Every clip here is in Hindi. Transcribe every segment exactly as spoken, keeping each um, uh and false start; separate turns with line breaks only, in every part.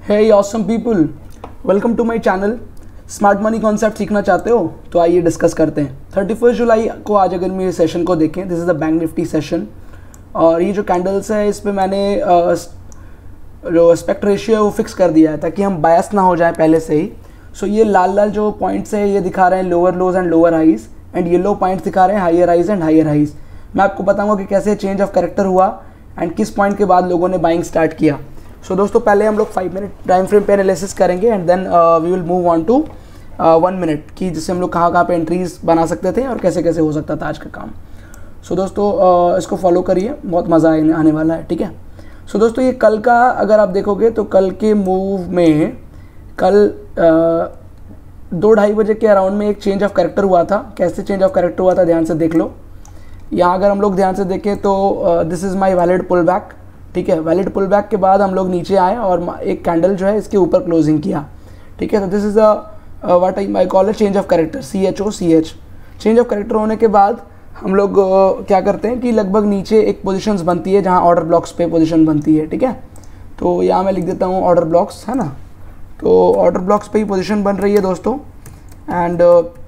Hey awesome people, welcome to my channel. Smart money concept सीखना चाहते हो तो आइए डिस्कस करते हैं। थर्टी फर्स्ट जुलाई को आज अगर मेरे सेशन को देखें, this is the Bank Nifty session और ये जो कैंडल्स है इस पर मैंने uh, जो एस्पेक्ट रेशियो है वो फिक्स कर दिया है ताकि हम बायस ना हो जाए पहले से ही। सो so, ये लाल लाल जो पॉइंट्स है ये दिखा रहे हैं lower lows and lower highs and yellow points दिखा रहे हैं higher highs and higher highs. मैं आपको बताऊंगा कि कैसे चेंज ऑफ कैरेक्टर हुआ एंड किस पॉइंट के बाद लोगों ने बाइंग स्टार्ट किया। सो so, दोस्तों पहले हम लोग फाइव मिनट टाइम फ्रेम पे एनालिसिस करेंगे and then we will move on to one minute कि जिससे हम लोग कहाँ कहाँ पे एंट्रीज बना सकते थे और कैसे कैसे हो सकता था आज का काम। सो so, दोस्तों uh, इसको फॉलो करिए, बहुत मज़ा आने वाला है, ठीक है। सो so, दोस्तों ये कल का अगर आप देखोगे तो कल के मूव में कल uh, दो ढाई बजे के अराउंड में एक चेंज ऑफ कैरेक्टर हुआ था। कैसे चेंज ऑफ कैरेक्टर हुआ था ध्यान से देख लो। यहाँ अगर हम लोग ध्यान से देखें तो this is my valid pull back, ठीक है। वैलिड पुल बैक के बाद हम लोग नीचे आए और एक कैंडल जो है इसके ऊपर क्लोजिंग किया, ठीक है। तो this is a what I I call a change of character, C H O C H. Change of character होने के बाद हम लोग uh, क्या करते हैं कि लगभग नीचे एक पोजीशंस बनती है जहाँ ऑर्डर ब्लॉक्स पे पोजीशन बनती है, ठीक है। तो यहाँ मैं लिख देता हूँ ऑर्डर ब्लॉक्स, है ना। तो ऑर्डर ब्लॉक्स पे ही पोजीशन बन रही है दोस्तों एंड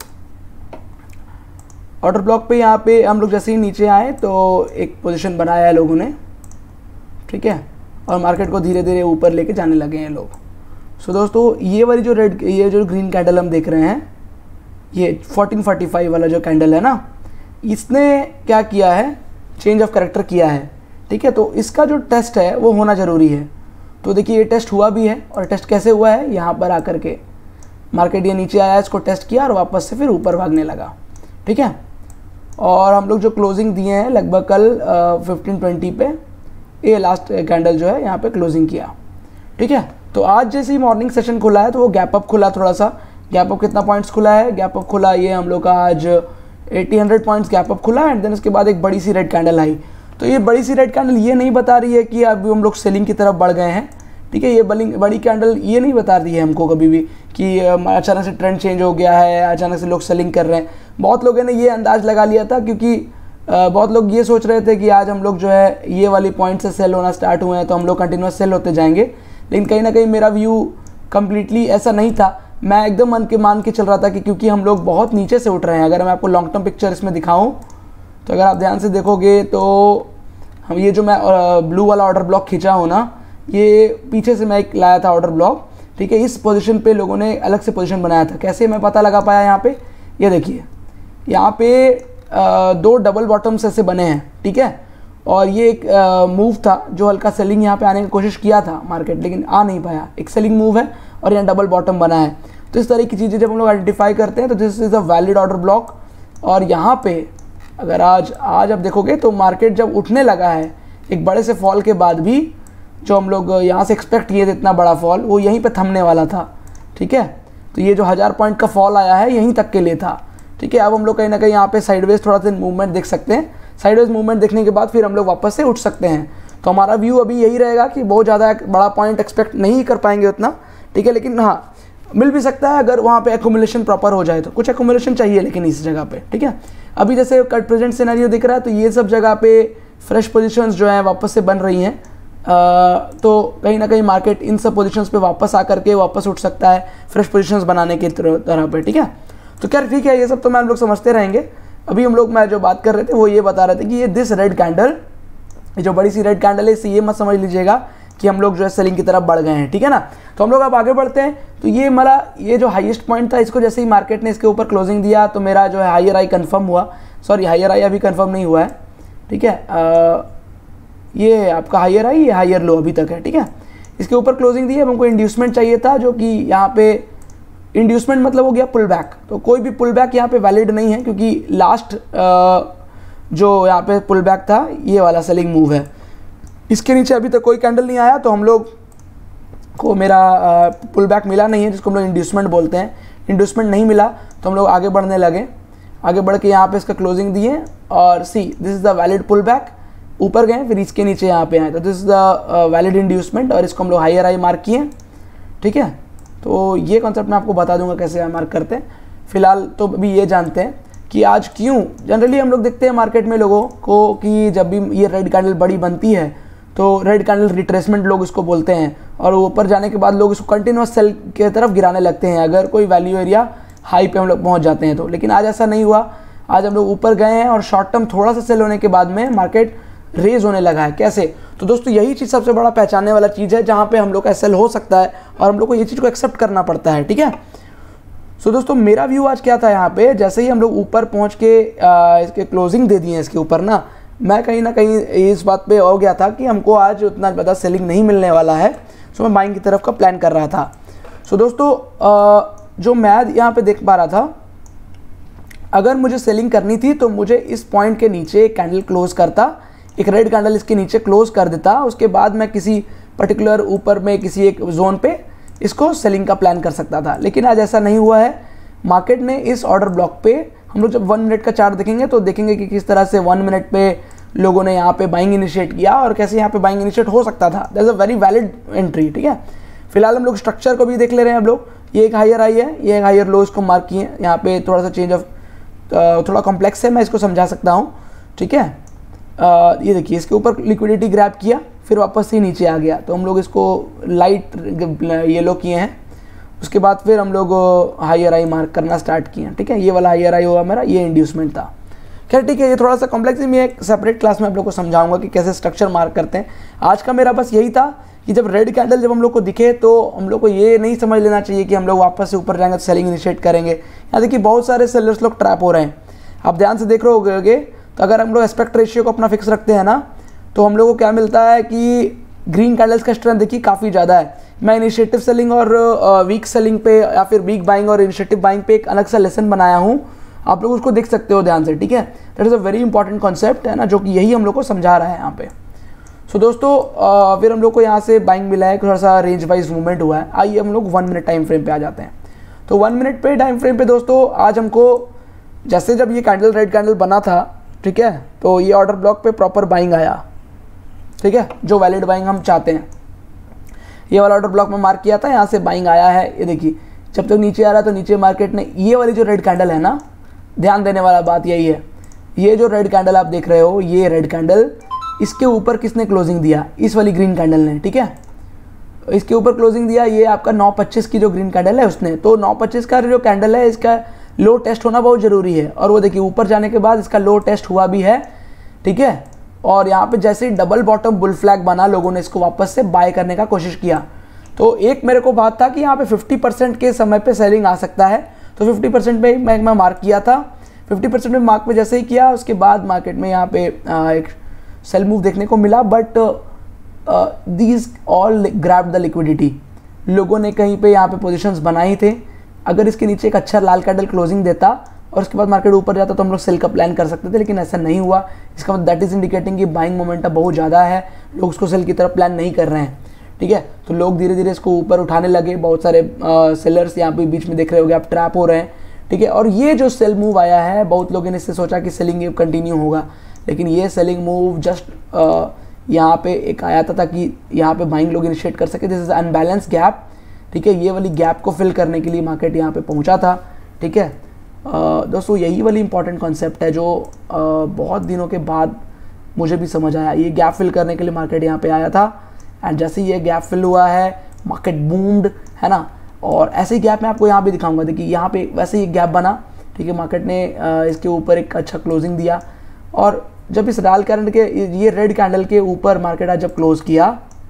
ऑर्डर ब्लॉक पे यहाँ पे हम लोग जैसे ही नीचे आए तो एक पोजीशन बनाया है लोगों ने, ठीक है, और मार्केट को धीरे धीरे ऊपर लेके जाने लगे हैं लोग। सो so, दोस्तों ये वाली जो रेड ये जो ग्रीन कैंडल हम देख रहे हैं, ये फोर्टीन फोर्टी फाइव वाला जो कैंडल है ना, इसने क्या किया है, चेंज ऑफ कैरेक्टर किया है, ठीक है। तो इसका जो टेस्ट है वो होना ज़रूरी है। तो देखिए ये टेस्ट हुआ भी है और टेस्ट कैसे हुआ है, यहाँ पर आकर के मार्केट ये नीचे आया, इसको टेस्ट किया और वापस से फिर ऊपर भागने लगा, ठीक है। और हम लोग जो क्लोजिंग दिए हैं लगभग कल फिफ्टीन ट्वेंटी पे ये लास्ट कैंडल जो है यहाँ पे क्लोजिंग किया, ठीक है। तो आज जैसे ही मॉर्निंग सेशन खुला है तो वो गैप अप खुला, थोड़ा सा गैप अप कितना पॉइंट्स खुला है, गैप अप खुला ये हम लोग का आज eighty hundred points gap up खुला एंड देन उसके बाद एक बड़ी सी रेड कैंडल आई। तो ये बड़ी सी रेड कैंडल ये नहीं बता रही है कि अभी हम लोग सेलिंग की तरफ बढ़ गए हैं, ठीक है। ये बड़ी बड़ी कैंडल ये नहीं बता रही है हमको कभी भी कि अचानक से ट्रेंड चेंज हो गया है, अचानक से लोग सेलिंग कर रहे हैं। बहुत लोगों ने ये अंदाज़ लगा लिया था क्योंकि बहुत लोग ये सोच रहे थे कि आज हम लोग जो है ये वाली पॉइंट से सेल होना स्टार्ट हुए हैं तो हम लोग कंटिन्यूस सेल होते जाएंगे, लेकिन कहीं ना कहीं मेरा व्यू कम्प्लीटली ऐसा नहीं था। मैं एकदम मन के मान के चल रहा था कि क्योंकि हम लोग बहुत नीचे से उठ रहे हैं। अगर मैं आपको लॉन्ग टर्म पिक्चर इसमें दिखाऊं तो अगर आप ध्यान से देखोगे तो हम ये जो मैं ब्लू वाला ऑर्डर ब्लॉक खींचा हूँ ना, ये पीछे से मैं एक लाया था ऑर्डर ब्लॉक, ठीक है। इस पोजीशन पे लोगों ने अलग से पोजीशन बनाया था। कैसे मैं पता लगा पाया, यहाँ पे ये देखिए, यहाँ पे आ, दो डबल बॉटम्स ऐसे बने हैं, ठीक है। और ये एक मूव था जो हल्का सेलिंग यहाँ पे आने की कोशिश किया था मार्केट, लेकिन आ नहीं पाया। एक सेलिंग मूव है और यहाँ डबल बॉटम बना है। तो इस तरह की चीज़ें जब हम लोग आइडेंटिफाई करते हैं तो this is a valid order block. और यहाँ पे अगर आज आज आप देखोगे तो मार्केट जब उठने लगा है एक बड़े से फॉल के बाद भी, जो हम लोग यहाँ से एक्सपेक्ट किए थे इतना बड़ा फॉल, वो यहीं पे थमने वाला था, ठीक है। तो ये जो हज़ार पॉइंट का फॉल आया है यहीं तक के लिए था, ठीक है। अब हम लोग कहीं ना कहीं यहाँ पे साइडवेज थोड़ा सा मूवमेंट देख सकते हैं। साइडवेज मूवमेंट देखने के बाद फिर हम लोग वापस से उठ सकते हैं। तो हमारा व्यू अभी यही रहेगा कि बहुत ज़्यादा बड़ा पॉइंट एक्सपेक्ट नहीं कर पाएंगे उतना, ठीक है, लेकिन हाँ मिल भी सकता है अगर वहाँ पे एकोमुलेशन प्रॉपर हो जाए तो। कुछ एकोमुलेशन चाहिए लेकिन इस जगह पे, ठीक है। अभी जैसे कट प्रेजेंट सिनेरियो दिख रहा है तो ये सब जगह पे फ्रेश पोजीशंस जो हैं वापस से बन रही हैं। Uh, तो कहीं ना कहीं मार्केट इन सब पोजीशंस पे वापस आकर के वापस उठ सकता है फ्रेश पोजीशंस बनाने की तरह पे, ठीक है। तो क्या ठीक है, ये सब तो मैं हम लोग समझते रहेंगे। अभी हम लोग मैं जो बात कर रहे थे वो ये बता रहे थे कि ये दिस रेड कैंडल, ये जो बड़ी सी रेड कैंडल है, इससे ये मत समझ लीजिएगा कि हम लोग जो है सेलिंग की तरफ बढ़ गए हैं, ठीक है ना। तो हम लोग अब आगे बढ़ते हैं। तो ये मेरा ये जो हाईएस्ट पॉइंट था, इसको जैसे ही मार्केट ने इसके ऊपर क्लोजिंग दिया तो मेरा जो है हायर आई कन्फर्म हुआ। सॉरी हायर आई अभी कन्फर्म नहीं हुआ है, ठीक है। आ, ये आपका हायर आई, ये हायर लो अभी तक है, ठीक है। इसके ऊपर क्लोजिंग दी है। हमको इंड्यूसमेंट चाहिए था, जो कि यहाँ पे इंड्यूसमेंट मतलब हो गया पुल बैक। तो कोई भी पुल बैक यहाँ पे वैलिड नहीं है क्योंकि लास्ट जो यहाँ पे पुल बैक था ये वाला सेलिंग मूव है। इसके नीचे अभी तक कोई कैंडल नहीं आया तो हम लोग को मेरा पुल बैक मिला नहीं है, जिसको हम लोग इंड्यूसमेंट बोलते हैं। इंड्यूसमेंट नहीं मिला तो हम लोग आगे बढ़ने लगे। आगे बढ़ के यहाँ पे इसका क्लोजिंग दिए और see this is the valid pull back. ऊपर गए फिर इसके नीचे यहाँ पे आए तो this is the valid inducement और इसको हम लोग हायर आई मार्क किए, ठीक है। तो ये कॉन्सेप्ट मैं आपको बता दूंगा कैसे मार्क करते हैं। फिलहाल तो अभी ये जानते हैं कि आज क्यों जनरली हम लोग देखते हैं मार्केट में लोगों को कि जब भी ये रेड कैंडल बड़ी बनती है तो रेड कैंडल रिट्रेसमेंट लोग इसको बोलते हैं, और ऊपर जाने के बाद लोग इसको कंटिन्यूस सेल की तरफ गिराने लगते हैं अगर कोई वैल्यू एरिया हाई पे हम लोग पहुंच जाते हैं तो। लेकिन आज ऐसा नहीं हुआ, आज हम लोग ऊपर गए हैं और शॉर्ट टर्म थोड़ा सा सेल होने के बाद में मार्केट रेज होने लगा है। कैसे? तो दोस्तों यही चीज़ सबसे बड़ा पहचानने वाला चीज़ है जहाँ पे हम लोग का सेल हो सकता है और हम लोग को ये चीज़ को एक्सेप्ट करना पड़ता है। ठीक है, सो so, दोस्तों मेरा व्यू आज क्या था, यहाँ पे जैसे ही हम लोग ऊपर पहुँच के आ, इसके क्लोजिंग दे दिए इसके ऊपर ना, मैं कहीं ना कहीं इस बात पे हो गया था कि हमको आज उतना ज़्यादा सेलिंग नहीं मिलने वाला है। सो so, मैं बाइंग की तरफ का प्लान कर रहा था। सो so, दोस्तों आ, जो मैं यहाँ पे देख पा रहा था, अगर मुझे सेलिंग करनी थी तो मुझे इस पॉइंट के नीचे एक कैंडल क्लोज करता, एक रेड कैंडल इसके नीचे क्लोज कर देता, उसके बाद मैं किसी पर्टिकुलर ऊपर में किसी एक जोन पे इसको सेलिंग का प्लान कर सकता था। लेकिन आज ऐसा नहीं हुआ है। मार्केट ने इस ऑर्डर ब्लॉक पे, हम लोग जब वन मिनट का चार्ट देखेंगे तो देखेंगे कि किस तरह से वन मिनट पे लोगों ने यहाँ पे बाइंग इनिशिएट किया और कैसे यहाँ पे बाइंग इनिशिएट हो सकता था। That's a very valid entry. ठीक है, फिलहाल हम लोग स्ट्रक्चर को भी देख ले रहे हैं। हम लोग ये एक हायर आई है, ये एक हायर लो इसको मार्क किए। यहाँ पे थोड़ा सा चेंज ऑफ थोड़ा कॉम्प्लेक्स है, मैं इसको समझा सकता हूँ। ठीक है, Uh, ये देखिए इसके ऊपर लिक्विडिटी ग्रैब किया, फिर वापस से नीचे आ गया, तो हम लोग इसको लाइट येलो किए हैं। उसके बाद फिर हम लोग हायर आई मार्क करना स्टार्ट किए हैं। ठीक है, ये वाला हायर आई हुआ मेरा, ये इंड्यूसमेंट था। खैर ठीक है, ये थोड़ा सा कॉम्प्लेक्स है, मैं एक सेपरेट क्लास में आप लोग को समझाऊंगा कि कैसे स्ट्रक्चर मार्क करते हैं। आज का मेरा बस यही था कि जब रेड कैंडल जब हम लोग को दिखे तो हम लोग को ये नहीं समझ लेना चाहिए कि हम लोग वापस से ऊपर जाएंगे तो सेलिंग इनिशिएट करेंगे। यहाँ देखिए बहुत सारे सेलर्स लोग ट्रैप हो रहे हैं, आप ध्यान से देख रहे होगे। तो अगर हम लोग एस्पेक्ट रेशियो को अपना फिक्स रखते हैं ना, तो हम लोग को क्या मिलता है कि ग्रीन कैंडल्स का स्ट्रेंथ देखिए काफ़ी ज़्यादा है। मैं इनिशिएटिव सेलिंग और वीक सेलिंग पे या फिर वीक बाइंग और इनिशिएटिव बाइंग पे एक अलग सा लेसन बनाया हूँ, आप लोग उसको देख सकते हो ध्यान से। ठीक है, that is a very important concept है ना, जो कि यही हम लोग को समझा रहा है यहाँ पे। सो so, दोस्तों uh, फिर हम लोग को यहाँ से बाइंग मिला है, थोड़ा सा रेंज वाइज मूवमेंट हुआ है। आइए हम लोग वन मिनट टाइम फ्रेम पे आ जाते हैं। तो वन मिनट पे टाइम फ्रेम पे दोस्तों आज हमको, जैसे जब ये कैंडल रेड कैंडल बना था, ठीक है, तो ये ऑर्डर ब्लॉक पे प्रॉपर बाइंग आया। ठीक है, जो वैलिड बाइंग हम चाहते हैं, ये वाला ऑर्डर ब्लॉक में मार्क किया था, यहाँ से बाइंग आया है। ये देखिए जब तक नीचे आ रहा है तो नीचे मार्केट ने, ये वाली जो रेड कैंडल है ना, ध्यान देने वाला बात यही है, ये जो रेड कैंडल आप देख रहे हो, ये रेड कैंडल, इसके ऊपर किसने क्लोजिंग दिया? इस वाली ग्रीन कैंडल ने। ठीक है, इसके ऊपर क्लोजिंग दिया ये आपका नौ पच्चीस की जो ग्रीन कैंडल है उसने। तो नौ पच्चीस का जो कैंडल है इसका लो टेस्ट होना बहुत ज़रूरी है, और वो देखिए ऊपर जाने के बाद इसका लो टेस्ट हुआ भी है। ठीक है, और यहाँ पे जैसे ही डबल बॉटम बुल फ्लैग बना, लोगों ने इसको वापस से बाय करने का कोशिश किया। तो एक मेरे को बात था कि यहाँ पे फिफ्टी परसेंट के समय पे सेलिंग आ सकता है, तो फिफ्टी परसेंट पे मैं मैं मार्क किया था। फिफ्टी परसेंट में मार्क पे जैसे ही किया, उसके बाद मार्केट में यहाँ पे आ, एक सेल मूव देखने को मिला, but these all grab the liquidity. लोगों ने कहीं पे यहाँ पे पोजीशंस बनाए थे। अगर इसके नीचे एक अच्छा लाल कैंडल क्लोजिंग देता और उसके बाद मार्केट ऊपर जाता तो हम लोग सेल का प्लान कर सकते थे, लेकिन ऐसा नहीं हुआ। इसका मतलब दैट इज़ इंडिकेटिंग कि बाइंग मोमेंटम बहुत ज़्यादा है, लोग उसको सेल की तरफ प्लान नहीं कर रहे हैं। ठीक है, तो लोग धीरे धीरे इसको ऊपर उठाने लगे। बहुत सारे सेलर्स यहाँ पे बीच में देख रहे होगे आप, ट्रैप हो रहे हैं। ठीक है, और ये जो सेल मूव आया है, बहुत लोगों ने इससे सोचा कि सेलिंग कंटिन्यू होगा, लेकिन ये सेलिंग मूव जस्ट यहाँ पे एक आया था ताकि यहाँ पे बाइंग लोग इनिशिएट कर सके। This is unbalance gap. ठीक है, ये वाली गैप को फिल करने के लिए मार्केट यहाँ पे पहुँचा था। ठीक है दोस्तों, यही वाली इंपॉर्टेंट कॉन्सेप्ट है जो आ, बहुत दिनों के बाद मुझे भी समझ आया। ये गैप फिल करने के लिए मार्केट यहाँ पे आया था, एंड जैसे ही ये गैप फिल हुआ है मार्केट बूम्ड, है ना। और ऐसे ही गैप मैं आपको यहाँ भी दिखाऊंगा। देखिए यहाँ पे वैसे ही गैप बना। ठीक है, मार्केट ने आ, इसके ऊपर एक अच्छा क्लोजिंग दिया, और जब इस लाल कैंडल के, ये रेड कैंडल के ऊपर मार्केट आज जब क्लोज किया,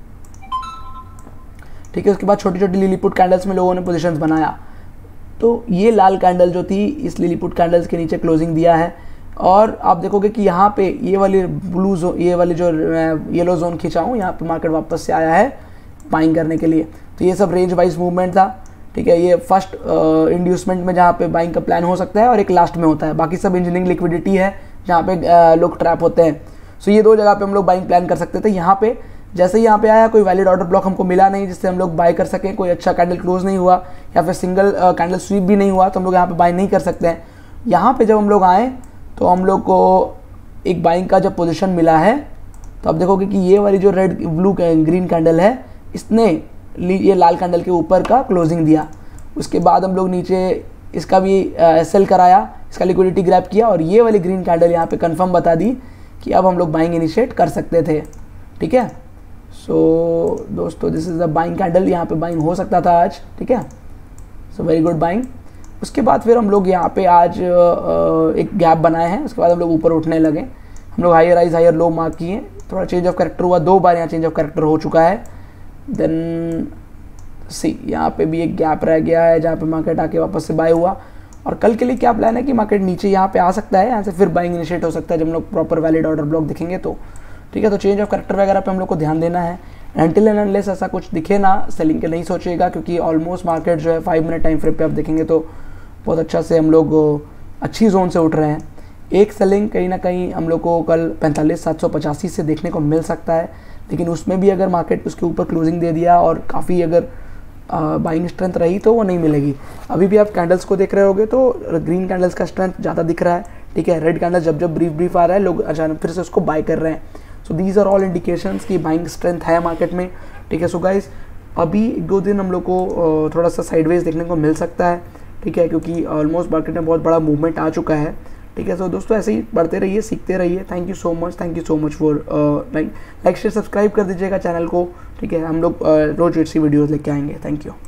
ठीक है, उसके बाद छोटी छोटी लिलीपुट कैंडल्स में लोगों ने पोजीशंस बनाया। तो ये लाल कैंडल जो थी, इस लिलीपुट कैंडल्स के नीचे क्लोजिंग दिया है, और आप देखोगे कि यहाँ पे ये वाली ब्लू जोन, ये वाली जो येलो जोन खींचा हूँ, यहाँ पे मार्केट वापस से आया है बाइंग करने के लिए। तो ये सब रेंज वाइज मूवमेंट था। ठीक है, ये फर्स्ट इंड्यूसमेंट में जहाँ पे बाइंग का प्लान हो सकता है, और एक लास्ट में होता है। बाकी सब इंजीनियरिंग लिक्विडिटी है जहाँ पे uh, लोग ट्रैप होते हैं। सो ये दो जगह पे हम लोग बाइंग प्लान कर सकते थे। यहाँ पे जैसे ही यहाँ पे आया, कोई वैलिड ऑर्डर ब्लॉक हमको मिला नहीं जिससे हम लोग बाय कर सकें, कोई अच्छा कैंडल क्लोज नहीं हुआ, या फिर सिंगल कैंडल स्वीप भी नहीं हुआ, तो हम लोग यहाँ पे बाय नहीं कर सकते हैं। यहाँ पे जब हम लोग आए तो हम लोग को एक बाइंग का जब पोजीशन मिला है, तो आप देखोगे कि ये वाली जो रेड ब्लू ग्रीन कैंडल है, इसने ये लाल कैंडल के ऊपर का क्लोजिंग दिया। उसके बाद हम लोग नीचे इसका भी सेल कराया, इसका लिक्विडिटी ग्रैब किया, और ये वाली ग्रीन कैंडल यहाँ पे कंफर्म बता दी कि अब हम लोग बाइंग इनिशिएट कर सकते थे। ठीक है, सो so, दोस्तों this is the buying candle, यहाँ पे बाइंग हो सकता था आज, ठीक है, सो वेरी गुड बाइंग। उसके बाद फिर हम लोग यहाँ पे आज एक गैप बनाए हैं, उसके बाद हम लोग ऊपर उठने लगे, हम लोग higher rise higher low mark किए, थोड़ा चेंज ऑफ कैरेक्टर हुआ, दो बार यहाँ चेंज ऑफ कैरेक्टर हो चुका है। देन सी यहाँ पे भी एक गैप रह गया है जहाँ पे मार्केट आके वापस से बाय हुआ। और कल के लिए क्या प्लान है कि मार्केट नीचे यहाँ पे आ सकता है, यहाँ से फिर बाइंग इनिशिएट हो सकता है जब हम लोग प्रॉपर वैलिड ऑर्डर ब्लॉक दिखेंगे तो, ठीक है। तो चेंज ऑफ कैरेक्टर वगैरह पे हम लोग को ध्यान देना है। अनटिल एंड अनलेस ऐसा कुछ दिखे ना, सेलिंग के नहीं सोचिएगा, क्योंकि ऑलमोस्ट मार्केट जो है फाइव मिनट टाइम फ्रेम पे आप देखेंगे तो बहुत अच्छा से हम लोग अच्छी जोन से उठ रहे हैं। एक सेलिंग कहीं ना कहीं हम लोग को कल पैंतालीस सात सौ पचासी से देखने को मिल सकता है, लेकिन उसमें भी अगर मार्केट उसके ऊपर क्लोजिंग दे दिया और काफ़ी अगर बाइंग स्ट्रेंथ रही तो वो नहीं मिलेगी। अभी भी आप कैंडल्स को देख रहे होगे तो ग्रीन कैंडल्स का स्ट्रेंथ ज़्यादा दिख रहा है, ठीक है। रेड कैंडल्स जब जब ब्रीफ ब्रीफ आ रहा है लोग अचानक फिर से उसको बाय कर रहे हैं। So these are all indications कि बाइंग स्ट्रेंथ है मार्केट में, ठीक है। सो गाइस अभी एक दो दिन हम लोग को थोड़ा सा साइडवेज देखने को मिल सकता है, ठीक है, क्योंकि ऑलमोस्ट मार्केट में बहुत बड़ा मूवमेंट आ चुका है, ठीक है। सो दोस्तों ऐसे ही बढ़ते रहिए, सीखते रहिए। Thank you so much, thank you so much for like like share subscribe कर दीजिएगा चैनल को, ठीक है। हम लोग रोज ऐसी वीडियोज़ लेके आएंगे। Thank you.